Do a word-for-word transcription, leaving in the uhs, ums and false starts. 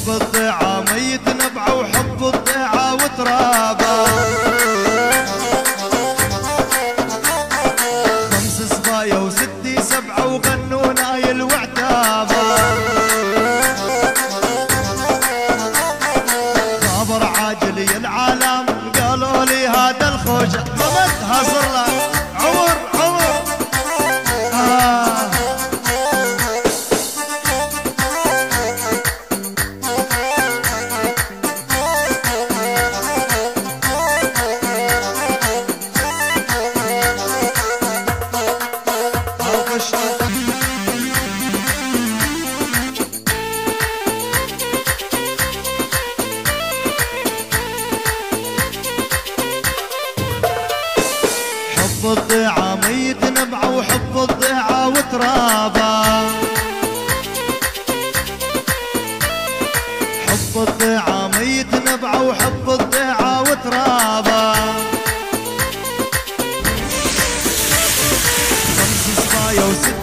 حب الضيعة ميت نبعه وحب الضيعة وترابه. خمس صبايا وستي سبعة وغنوا نايل وعتابه. خبر عاجل يا العالم قالوا لي هذا الخوجة ممتها صرنا عمر عمر. آه حب الضيعة ميت نبعه وحب الضيعة وترابه. حب الضيعة ميت نبعه وحب الضيعة وترابه. خمس صبايا وست